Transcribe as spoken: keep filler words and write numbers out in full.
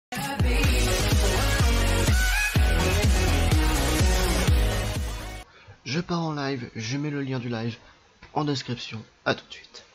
Je pars en live, je mets le lien du live en description. À tout de suite.